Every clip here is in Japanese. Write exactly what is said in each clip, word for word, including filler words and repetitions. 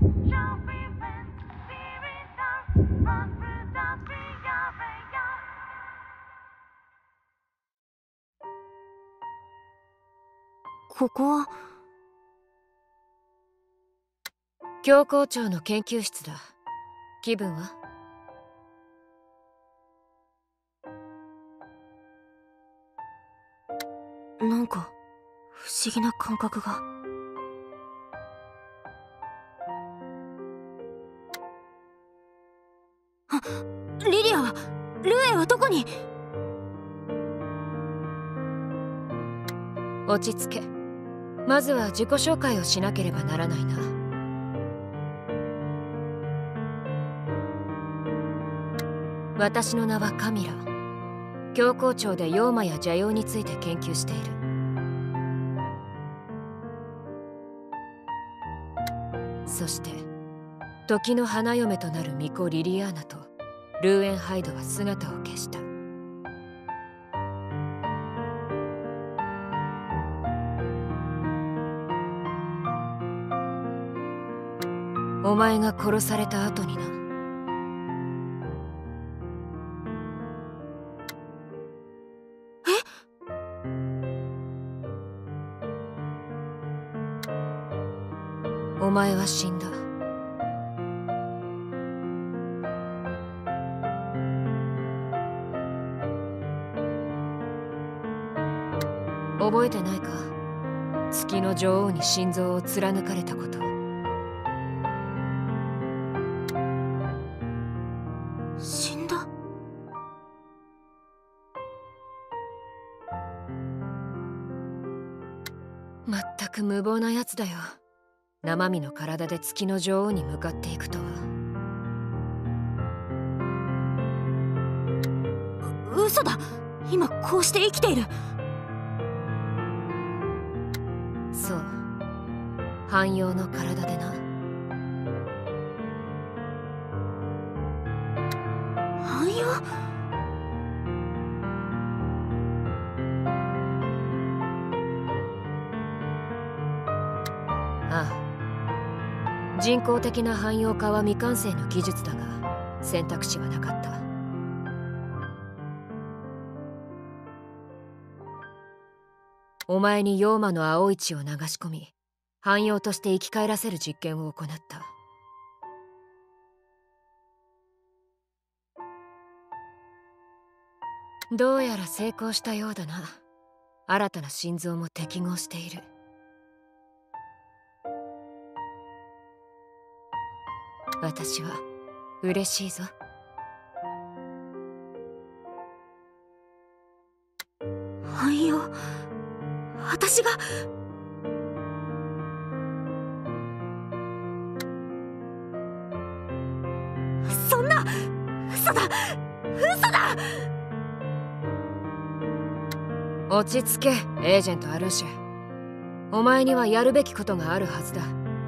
ここは教皇庁の研究室だ。気分は？ なんか不思議な感覚が。あ、リリアはルエはどこに？ 落ち着け。まずは自己紹介をしなければならないな。私の名はカミラ。教皇庁で妖魔や邪妖について研究している。そして時の花嫁となる巫女リリアーナとルーエンハイドは姿を消した。お前が殺された後にな。 え？ お前は死んだ。覚えてないか？月の女王に心臓を貫かれたこと。 死んだ？ まったく無謀なやつだよ。生身の体で月の女王に向かっていくとは。 う嘘だ。今こうして生きている。 そう、汎用の体でな。 汎用？ ああ、人工的な汎用化は未完成の技術だが選択肢はなかった。お前に妖魔の青い血を流し込み汎用として生き返らせる実験を行った。どうやら成功したようだな。新たな心臓も適合している。私は嬉しいぞ。 汎用？私が？そんな！嘘だ！嘘だ！ 落ち着け、エージェントアルーシェ。お前にはやるべきことがあるはずだ。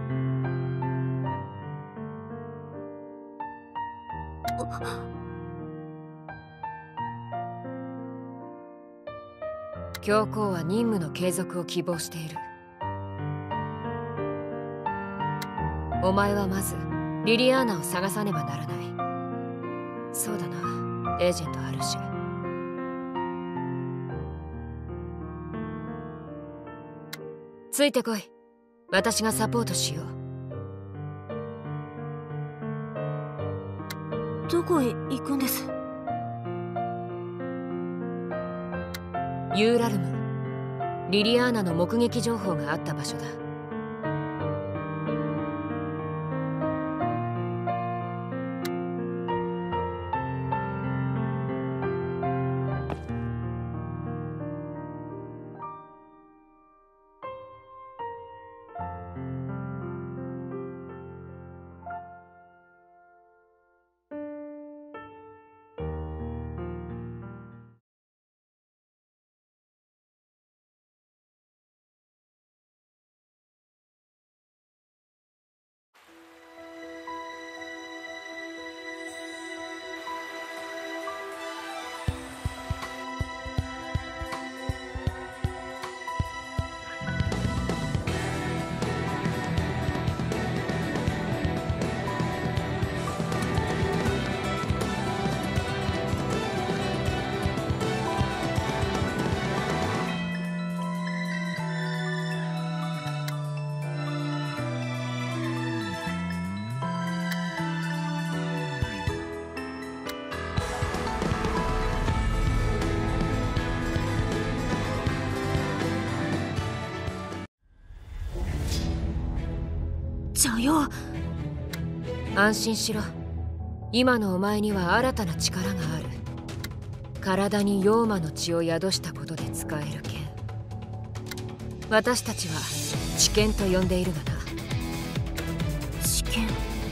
教皇は任務の継続を希望している。お前はまずリリアーナを探さねばならない。そうだな、エージェントアルーシェ。ついてこい。私がサポートしよう。 どこへ行くんです？ ユーラルム。リリアーナの目撃情報があった場所だ。 のよ。 安心しろ。今のお前には新たな力がある。体に妖魔の血を宿したことで使える剣。私たちは知剣と呼んでいるがな。 知剣。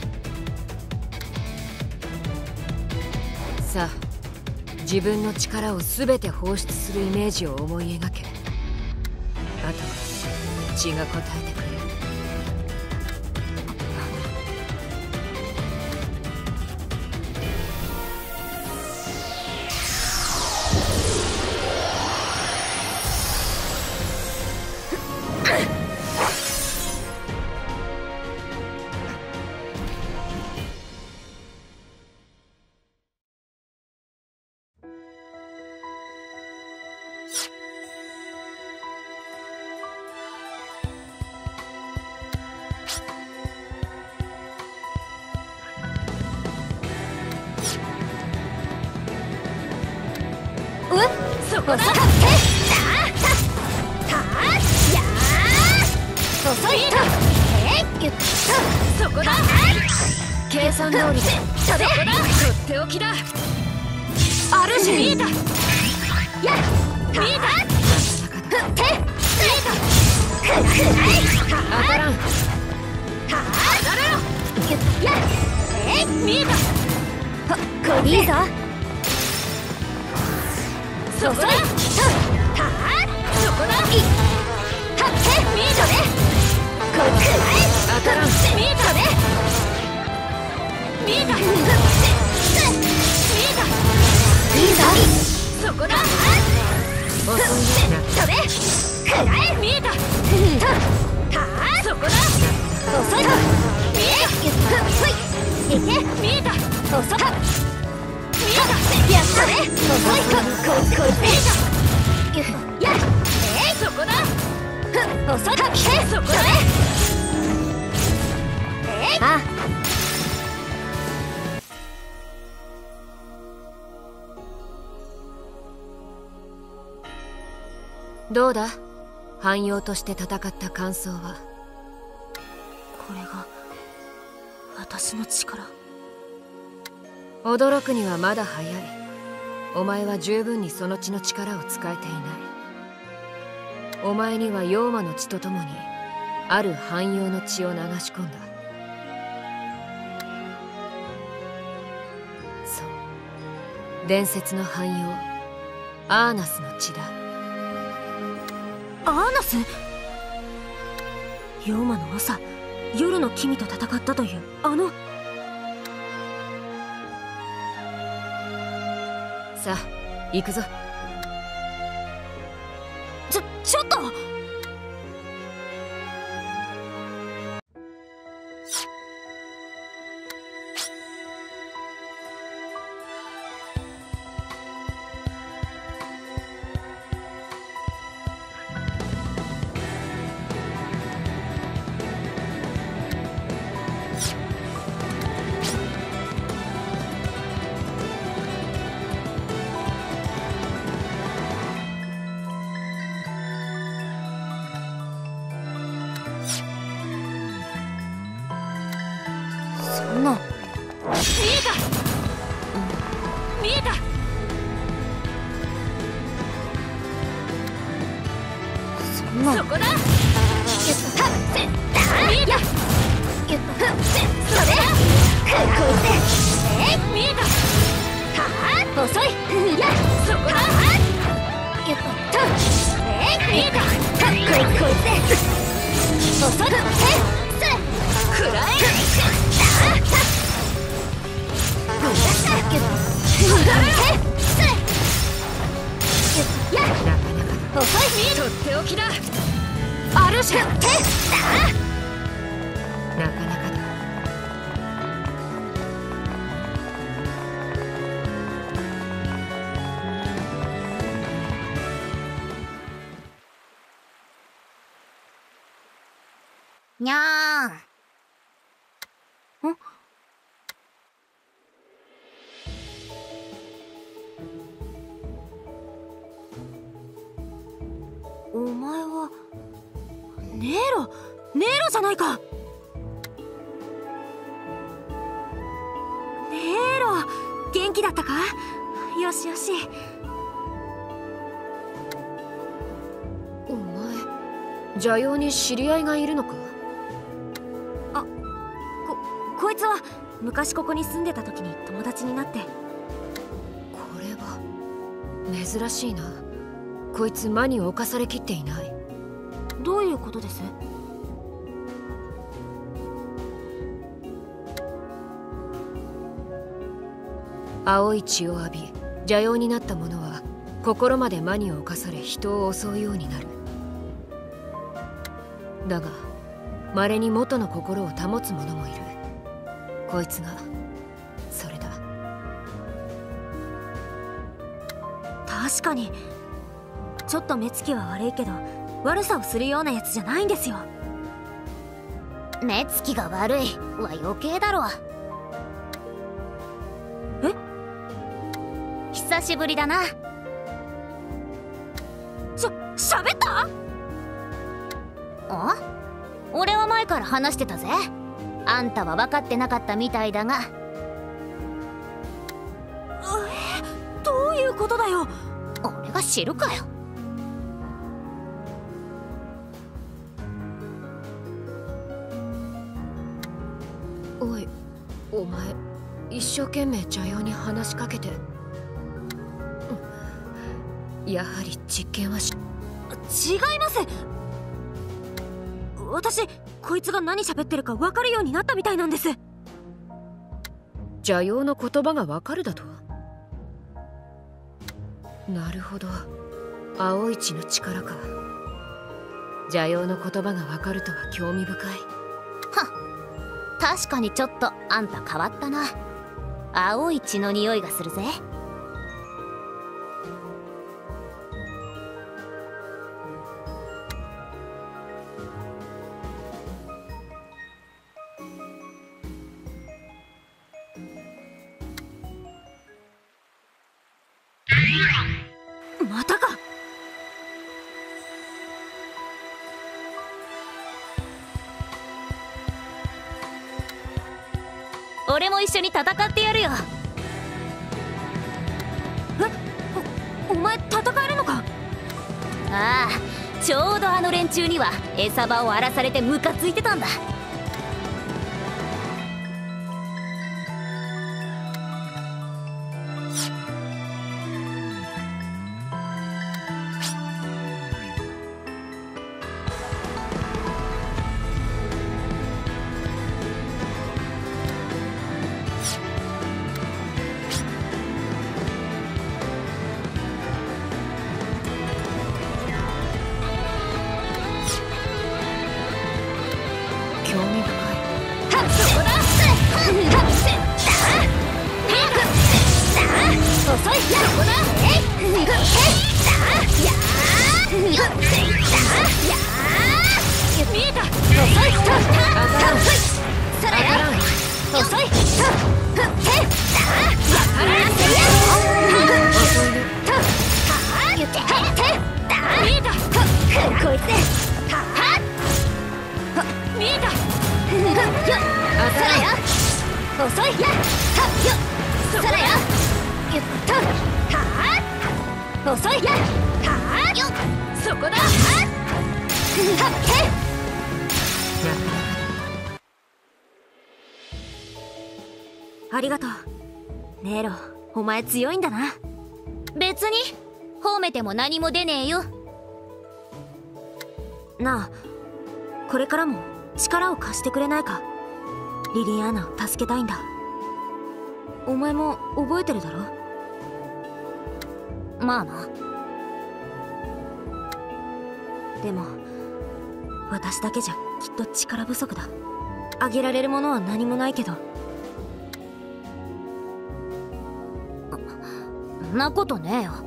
さあ、自分の力を全て放出するイメージを思い描け。あとは血が答えてくれる。 そこだ。遅い。そこだ。 計算通りだ。 そこだ。 とっておきだ。 あるし。見えた。や。見えた。 なかなかだ。 見えた。 当たらん。 当たる。や。見えた。こいいぞ。そこだ。そこだ。見えたね。こっち当たらん。 見えたね。見えた。見えた。いいぞ。そこだ。 遅いな。 飛べ。見えた。そこだ。遅い。見えた。いけ。見えた。遅い。見えた。やったね。遅い。こ、こ、こ、見えた。や。そこだ。遅い。そこだ。あ。 どうだ、汎用として戦った感想は。 これが私の力。 驚くにはまだ早い。お前は十分にその血の力を使えていない。お前には妖魔の血とともにある汎用の血を流し込んだ。そう、伝説の汎用アーナスの血だ。 アーナス。妖魔の朝、夜の君と戦ったというあの。 さあ、行くぞ。 ちょ、ちょっと。そんな。見えた。見えた。そんな。そこだ。見えた。それ。こいつ。見えた。遅い。や。そこだ。見えた。こいこいつ。遅い。くらえ。遅い。 とっておきだ。 あるじゃん。 なかなかだ。 にゃーん。ん？お前はネーロ、ネーロじゃないか。 元気だったか？よしよし。 お前邪陽に知り合いがいるのか？ あ、ここいつは昔ここに住んでた時に友達になって。 これは珍しいな。こいつ魔に侵されきっていない。 どういうことです？ 青い血を浴び邪陽になった者は心まで魔に侵され人を襲うようになる。だが稀に元の心を保つ者もいる。こいつがそれだ。 確かにちょっと目つきは悪いけど悪さをするようなやつじゃないんですよ。 目つきが悪いは余計だろ。 え？ 久しぶりだな。 しゃ、喋った？ あ？俺は前から話してたぜ。あんたは分かってなかったみたいだが。 えー、どういうことだよ。 俺が知るかよ。 おい、お前一生懸命邪陽に話しかけて、やはり実験はし違います。私こいつが何喋ってるか分かるようになったみたいなんです。 邪陽の言葉が分かるだと？なるほど、青い血の力か。邪陽の言葉が分かるとは興味深い。 はっ、確かにちょっとあんた変わったな。青い血の匂いがするぜ。 またか。 俺も一緒に戦ってやるよ。 え、お、お前戦えるのか？ ああ、ちょうどあの連中には餌場を荒らされてムカついてたんだ。 興味深い。 はっ、そこだ。遅い。そこだ。えい。やー。やー。見えた。遅い。それよ。遅い。ふっへ。わからんせや。遅いね。はー。はって。見えた。こいつで。はっ。見えた。それよ。遅い。はっよ。それよ。ゆっと。はっ。遅い。はっよ。そこだ。はっ。はっけ。ありがとう。ネロ、お前強いんだな。 別に褒めても何も出ねえよ。 なあ、これからも力を貸してくれないか？リリアーナを助けたいんだ。お前も覚えてるだろ？ まあな。 でも私だけじゃきっと力不足だ。あげられるものは何もないけど。 そんなことねえよ。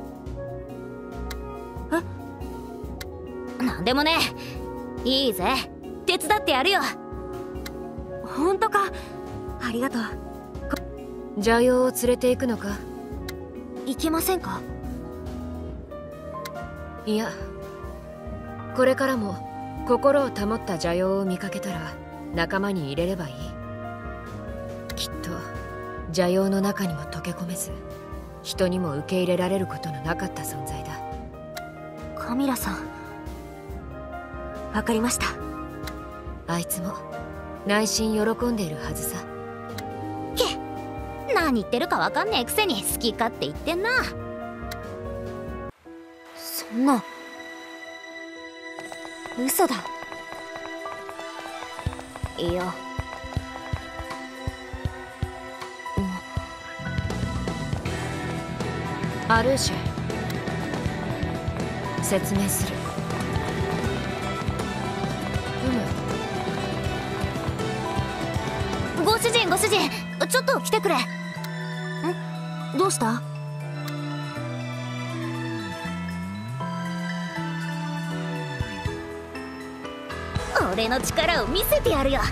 え？ なんでもねえ。いいぜ、手伝ってやるよ。 本当か？ありがとう。 邪陽を連れて行くのか？ いけませんか？ いや、これからも心を保った邪陽を見かけたら仲間に入れればいい。きっと邪陽の中にも溶け込めず、人にも受け入れられることのなかった存在だ。 カミラさん、わかりました。 あいつも内心喜んでいるはずさ。 け何言ってるかわかんねえくせに好き勝手言ってんな。そんな嘘だ。いや、 アルーシェ、説明する。 うむ。ご主人ご主人、ちょっと来てくれ。んどうした？俺の力を見せてやるよ。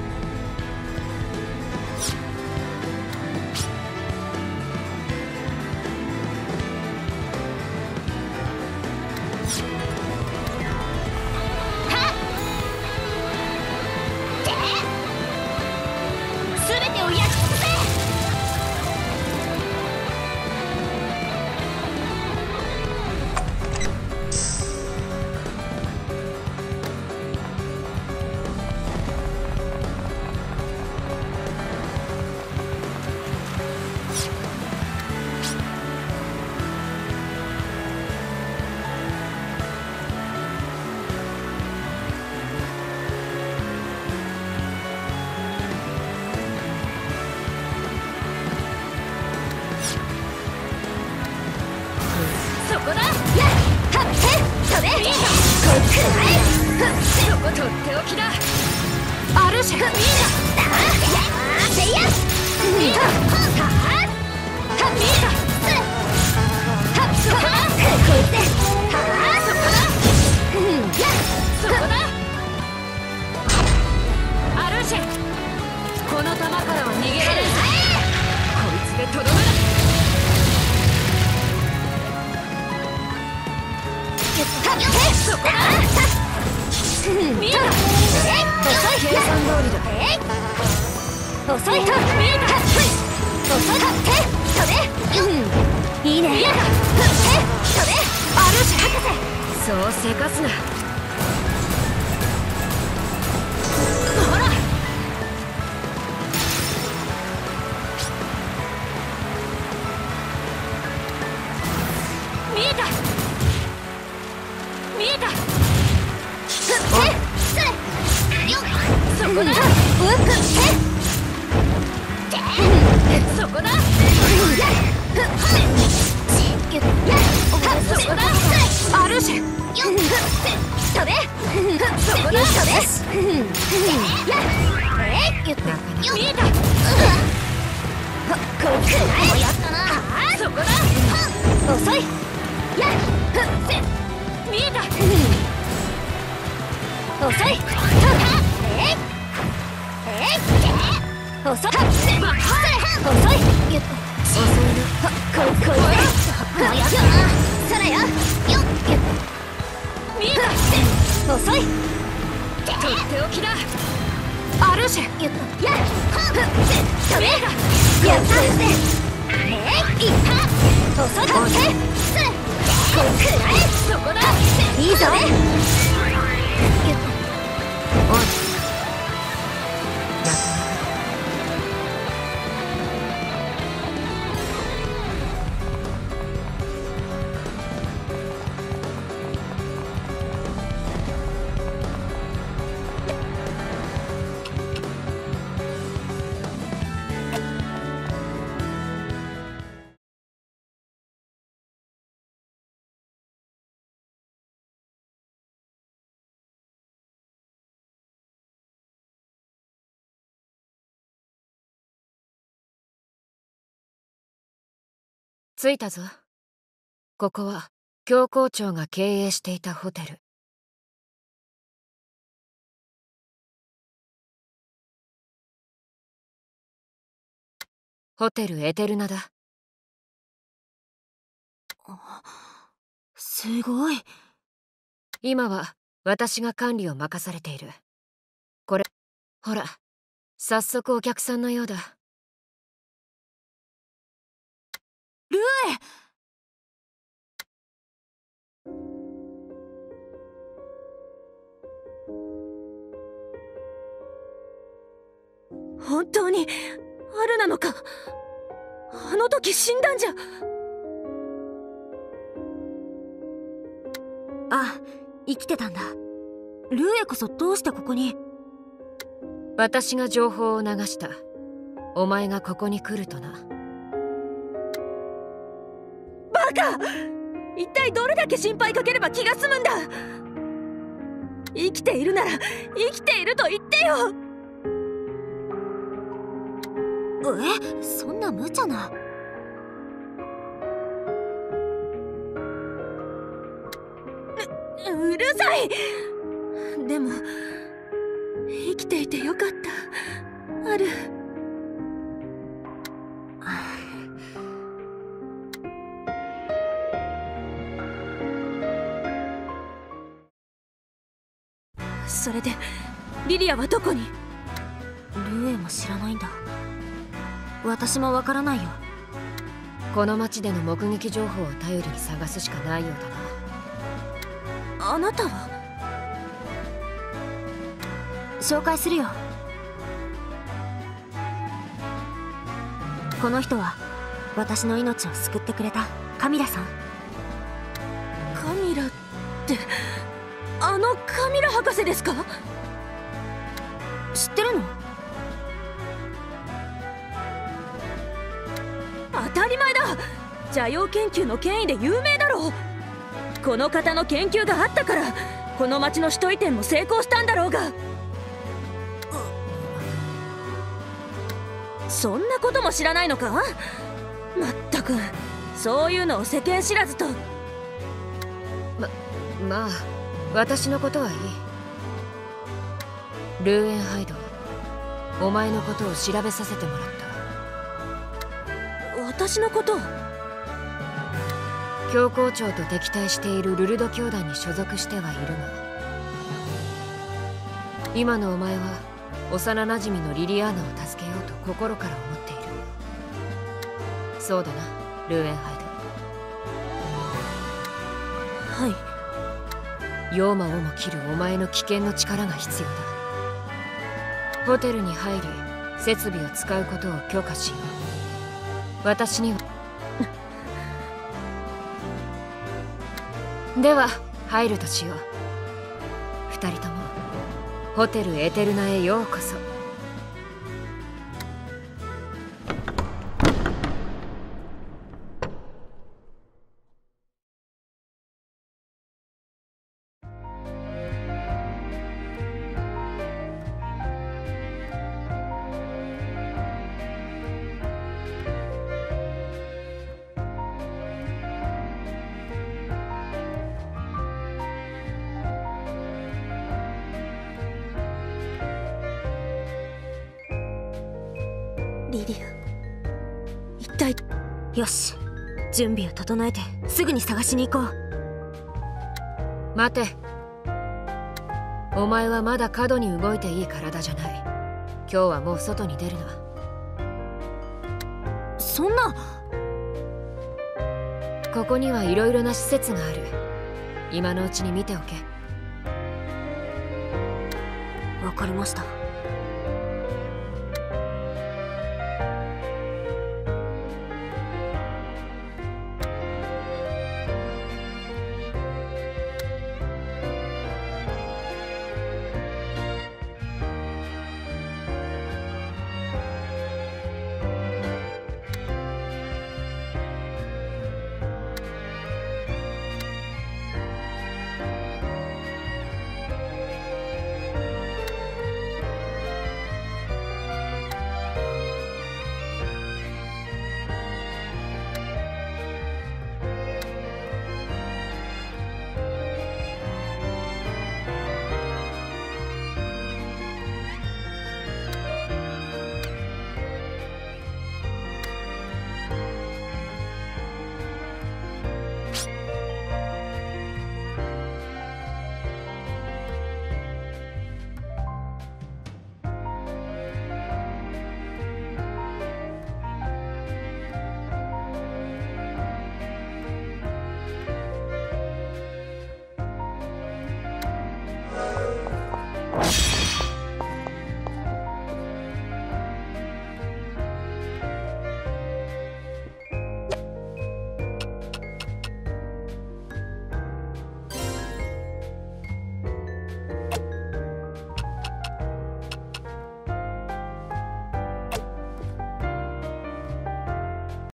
そこ、とっておきだ。アルシェ、ミーダ。せいや、ミーダ。はっ、ミーダ。はっ、そこだ。こいつ。はあ、そこだ。そこだ。アルシェ、この弾からは逃げられんぞ。こいつでとどめだ。そこだ。見えた。遅い。計算通りだ。遅い。見えた。遅い。飛べ。いいね。見えた。飛べ。アルシェ博士。そうせかすな。ほら。見えた。見えた。そこだ。そこだ。そこだ。アルシェ。飛べ。そこだ。飛べ。見えた。こいつやったな。そこだ。遅い。見えた。遅い。遅い。遅い。遅い。こいこいで。もうやったな。それよ。よっ。見えた。遅い。とっておきだ。アルシェ。やった。やっ。飛べ。やった。いった。遅い。遅い。こいくらえ。そこだ。いいぞ。おい。着いたぞ。ここは教皇庁が経営していたホテル。ホテルエテルナだ。 すごい。 今は私が管理を任されている。これ、ほら、早速お客さんのようだ。 当にアルなのか。あの時死んだんじゃ。 あ、生きてたんだ。ルーエこそどうしてここに。 私が情報を流した。お前がここに来るとな。 バカ！一体どれだけ心配かければ気が済むんだ。生きているなら生きていると言ってよ。 え、そんな無茶な。 う、うるさい。でも生きていてよかった。アル。それでリリアはどこに。 ルーエも知らないんだ。私もわからないよ。 この町での目撃情報を頼りに探すしかないようだな。 あなたは。 紹介するよ。この人は私の命を救ってくれたカミラさん。 カミラって、あのカミラ博士ですか？ 知ってるの？ 当たり前だ。邪陽研究の権威で有名だろう。この方の研究があったからこの町の首都移転も成功したんだろうが。そんなことも知らないのか？まったく、そういうのを世間知らずと。 ま、まあ私のことはいい。ルーエンハイド、お前のことを調べさせてもらった。 私のこと？ 教皇庁と敵対しているルルド教団に所属してはいるが、今のお前は幼なじみのリリアーナを助けようと心から思っている。そうだな、ルーエンハイド。 はい。 妖魔をも切るお前の危険の力が必要だ。ホテルに入り設備を使うことを許可しよう。私にはでは入るとしよう。二人ともホテルエテルナへようこそ。 リリア、一体。 よし、準備を整えてすぐに探しに行こう。 待て。お前はまだ過度に動いていい体じゃない。今日はもう外に出るな。 そんな。 ここにはいろいろな施設がある。今のうちに見ておけ。 わかりました。 you